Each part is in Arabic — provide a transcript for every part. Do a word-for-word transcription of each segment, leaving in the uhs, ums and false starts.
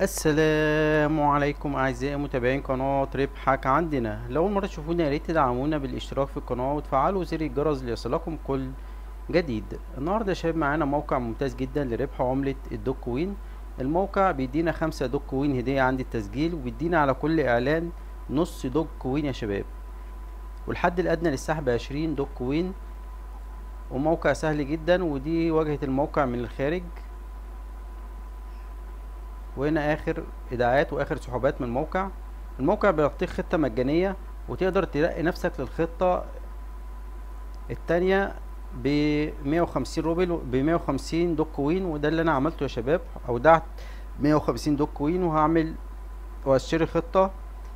السلام عليكم اعزائي متابعين قناة ربحك عندنا. لو اول مرة تشوفونا يا ريت تدعمونا بالاشتراك في القناة وتفعلوا زر الجرس ليصلكم كل جديد. النهاردة يا شباب معانا موقع ممتاز جدا لربح عملة الدوج كوين. الموقع بيدينا خمسة دوج كوين هدية عند التسجيل، وبيدينا على كل اعلان نص دوج كوين يا شباب، والحد الادنى للسحب عشرين دوج كوين. وموقع سهل جدا، ودي واجهة الموقع من الخارج، وهنا اخر ايداعات واخر سحوبات من الموقع. الموقع بيعطيك خطة مجانية، وتقدر تلاقي نفسك للخطة التانية ب مية وخمسين روبل ب مية وخمسين دوج كوين. وده اللي انا عملته يا شباب، اودعت مية وخمسين دوج كوين، وهعمل واشتري خطة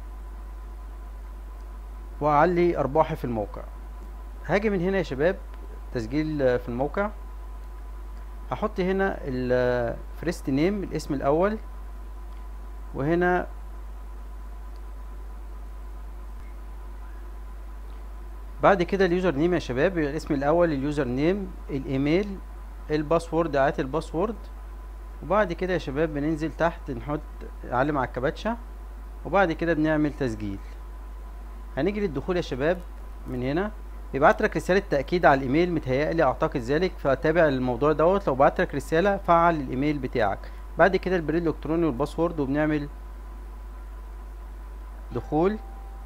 واعلي ارباحي في الموقع. هاجي من هنا يا شباب تسجيل في الموقع، هحط هنا الفريست نيم الاسم الاول، وهنا بعد كده اليوزر نيم يا شباب، الاسم الاول، اليوزر نيم، الايميل، الباسورد، اعاده الباسورد. وبعد كده يا شباب بننزل تحت نحط نعلم على الكباتشة، وبعد كده بنعمل تسجيل. هنيجي للدخول يا شباب، من هنا بيبعت لك رسالة تأكيد على الايميل، متهيألي اعتقد ذلك، فتابع الموضوع دوت. لو بعت لك رسالة فعل الايميل بتاعك. بعد كده البريد الالكتروني والباسورد، وبنعمل دخول.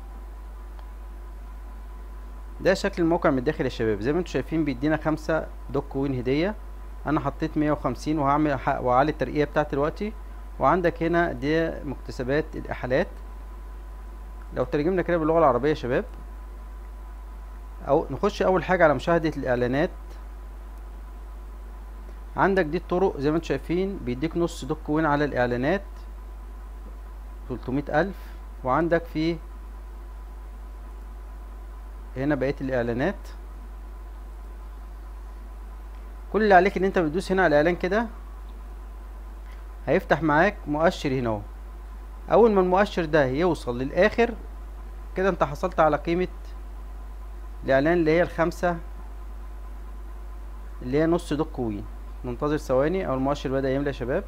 ده شكل الموقع من الداخل يا شباب. زي ما انتم شايفين بيدينا خمسة دوج كوين هدية. انا حطيت مية وخمسين، وهعمل وعلى الترقية بتاعتي دلوقتي. وعندك هنا دي مكتسبات الاحالات، لو ترجمنا كده باللغة العربية يا شباب. او نخش اول حاجة على مشاهدة الاعلانات. عندك دي الطرق زي ما انتم شايفين، بيديك نص دوج كوين على الاعلانات تلتمية الف. وعندك في هنا بقية الاعلانات. كل اللي عليك ان انت بتدوس هنا على الاعلان كده، هيفتح معاك مؤشر هنا اهو. اول ما المؤشر ده يوصل للاخر كده انت حصلت على قيمة الاعلان اللي هي الخمسة، اللي هي نص دوج كوين. ننتظر ثواني او المؤشر بدأ يملى يا شباب.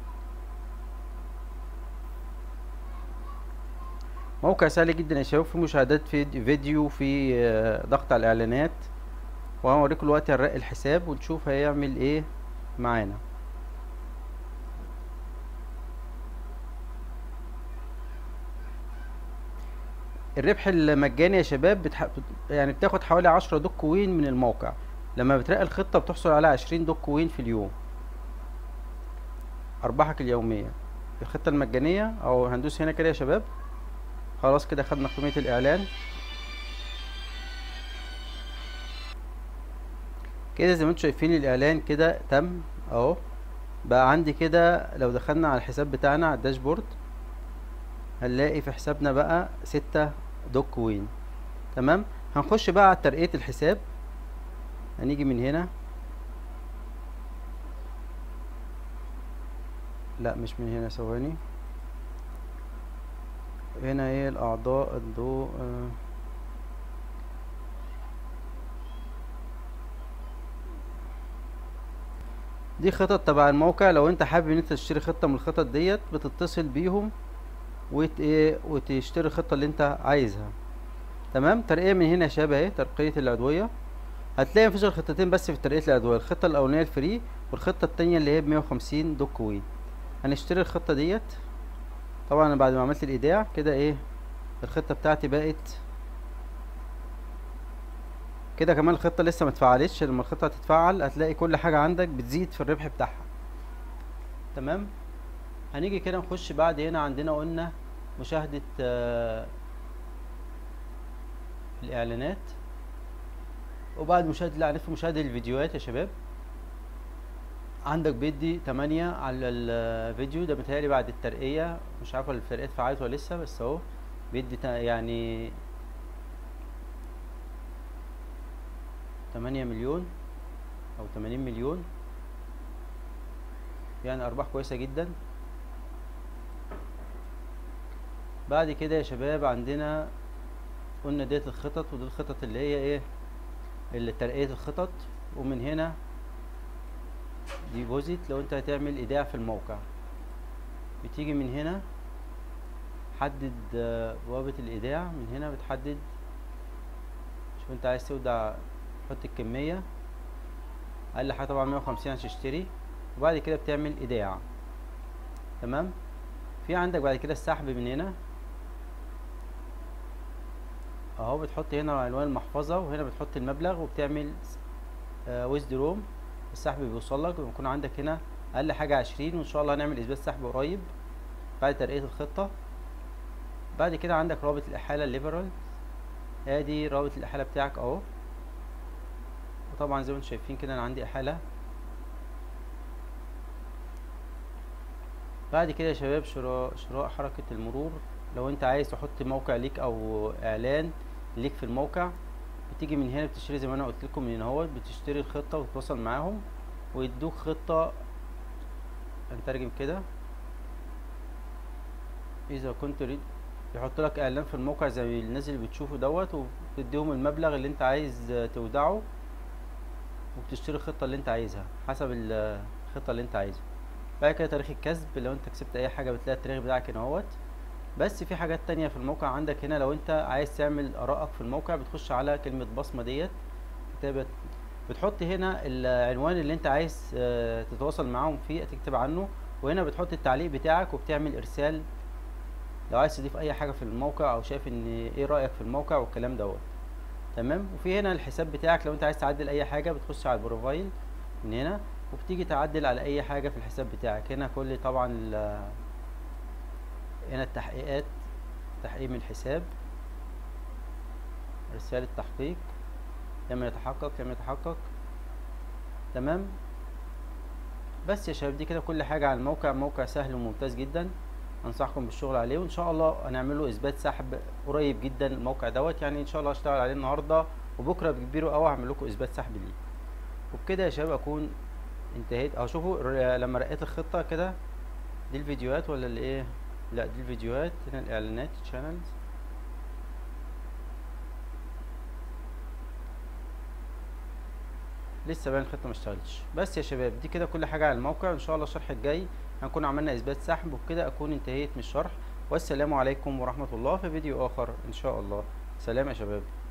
موقع سهل جدا يا شباب، في مشاهدات في فيديو، في ضغط على الاعلانات. وهوريكم دلوقتي هنرقي الحساب ونشوف هيعمل ايه معانا. الربح المجاني يا شباب بتح... يعني بتاخد حوالي عشرة دوج كوين من الموقع. لما بترقي الخطة بتحصل على عشرين دوج كوين في اليوم، ارباحك اليومية. الخطة المجانية، او هندوس هنا كده يا شباب. خلاص كده خدنا قيمة الاعلان كده. زي ما انتم شايفين الاعلان كده تم اهو. بقى عندي كده لو دخلنا على الحساب بتاعنا على الداشبورد، هنلاقي في حسابنا بقى ستة دوج كوين. تمام. هنخش بقى على ترقية الحساب. هنيجي من هنا، لا مش من هنا، ثواني. هنا ايه الاعضاء الضوء. آه. دي خطط تبع الموقع. لو انت حابب ان انت تشتري خطة من الخطط ديت بتتصل بيهم وت ايه وتشتري الخطة اللي انت عايزها. تمام. ترقية من هنا يا شباب اهي، ترقية العضوية. هتلاقي مفيش غير خطتين بس في ترقية العضوية، الخطة الاولانية الفري، والخطة التانية اللي هي بمية وخمسين دوج كوين. هنشتري الخطة ديت. طبعا انا بعد ما عملت الايداع كده ايه، الخطة بتاعتي بقت كده. كمان الخطة لسه متفعلتش، لما الخطة هتتفعل هتلاقي كل حاجة عندك بتزيد في الربح بتاعها. تمام. هنيجي كده نخش بعد هنا، عندنا قلنا مشاهدة آه الاعلانات. وبعد مشاهدة الاعلانات في مشاهدة الفيديوهات يا شباب. عندك بيدي تمانية على الفيديو ده، متهيألي بعد الترقية، مش عارف الفرقات فعلت ولا لسه، بس اهو بيدي يعني تمانية مليون او تمانين مليون، يعني ارباح كويسة جدا. بعد كده يا شباب عندنا قلنا ديت الخطط، ودي الخطط اللي هي ايه، اللي ترقية الخطط. ومن هنا ديبوزيت لو انت هتعمل ايداع في الموقع. بتيجي من هنا حدد آه، بوابة الايداع. من هنا بتحدد، شوف انت عايز تودع، تحط الكمية، اقل حاجة طبعا مية وخمسين عشان تشتري، وبعد كده بتعمل ايداع. تمام. في عندك بعد كده السحب من هنا اهو، بتحط هنا عنوان المحفظة وهنا بتحط المبلغ وبتعمل ويزدروم. السحب بيوصل لك ويكون عندك هنا اقل حاجة عشرين، وان شاء الله هنعمل اثبات سحب قريب بعد ترقية الخطة. بعد كده عندك رابط الاحالة الليبرال، ادي رابط الاحالة بتاعك اهو. وطبعا زي ما انتم شايفين كده انا عندي احالة. بعد كده يا شباب شراء شراء حركة المرور. لو انت عايز تحط موقع ليك او اعلان ليك في الموقع، بتيجي من هنا بتشتري زي ما انا قلت لكم من هنا اهوت، بتشتري الخطة وتتواصل معاهم ويدوك خطة. هنترجم كده، اذا كنت تريد يحط لك اعلان في الموقع زي الناس اللي بتشوفه دوت، وبتديهم المبلغ اللي انت عايز تودعه، وبتشتري الخطة اللي انت عايزها حسب الخطة اللي انت عايزها. بعد كده تاريخ الكسب، لو انت كسبت اي حاجة بتلاقي التاريخ بتاعك هنا اهوت. بس في حاجات تانية في الموقع عندك هنا، لو انت عايز تعمل ارائك في الموقع بتخش على كلمة بصمة ديت، كتابة، بتحط هنا العنوان اللي انت عايز اه تتواصل معاهم فيه، تكتب عنه، وهنا بتحط التعليق بتاعك وبتعمل ارسال لو عايز تضيف اي حاجة في الموقع او شايف ان ايه رأيك في الموقع والكلام دوت. تمام. وفي هنا الحساب بتاعك، لو انت عايز تعدل اي حاجة بتخش على البروفايل من هنا وبتيجي تعدل على اي حاجة في الحساب بتاعك. هنا كل طبعا هنا التحقيقات، تحقيق من الحساب، رسالة تحقيق، لما يتحقق لما يتحقق. تمام. بس يا شباب دي كده كل حاجة على الموقع. موقع سهل وممتاز جدا، انصحكم بالشغل عليه، وان شاء الله هنعمله اثبات سحب قريب جدا الموقع دوت. يعني ان شاء الله هشتغل عليه النهارده وبكره بكبيره قوي هعمل لكم اثبات سحب ليه. وبكده يا شباب اكون انتهيت اهو. شوفوا لما رقيت الخطه كده، دي الفيديوهات ولا اللي ايه؟ لا دي الفيديوهات. هنا الاعلانات channels، لسه بقى الخطه ما اشتغلتش. بس يا شباب دي كده كل حاجه على الموقع. ان شاء الله الشرح الجاي هنكون عملنا اثبات سحب، وبكده اكون انتهيت من الشرح. والسلام عليكم ورحمه الله، في فيديو اخر ان شاء الله. سلام يا شباب.